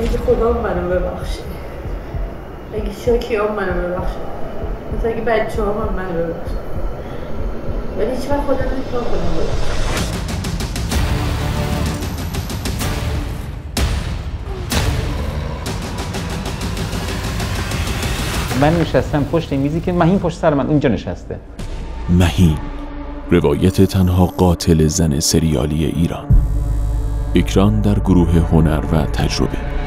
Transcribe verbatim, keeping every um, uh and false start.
اگه خدا منو ببخشه، اگه شاکی هم منو ببخشه، مثل اگه بچه هم هم منو ببخشه، ولی هیچ وقت خدا نمیتونم خودم ببخشه. من نشستم پشت میزی که مهین پشت سر من اونجا نشسته. مهین، روایت تنها قاتل زن سریالی ایران. اکران در گروه هنر و تجربه.